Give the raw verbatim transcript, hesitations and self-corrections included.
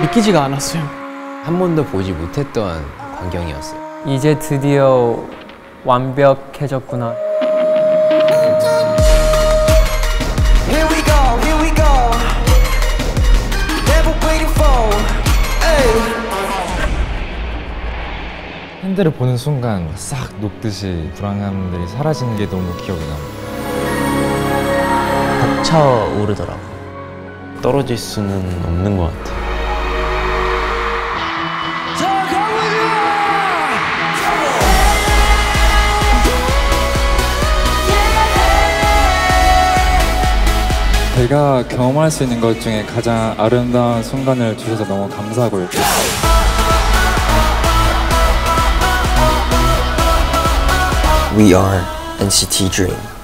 믿기지가 않았어요. 한 번도 보지 못했던 광경이었어요. 이제 드디어 완벽해졌구나. Here we go, here we go. Never waiting for. Hey. 팬들을 보는 순간 싹 녹듯이 불안감들이 사라지는 게 너무 기억이 납니다. 벅차오르더라고. 떨어질 수는 없는 것 같아. 제가 경험할 수 있는 것 중에 가장 아름다운 순간을 주셔서 너무 감사하고 있어요. We are 엔시티 Dream.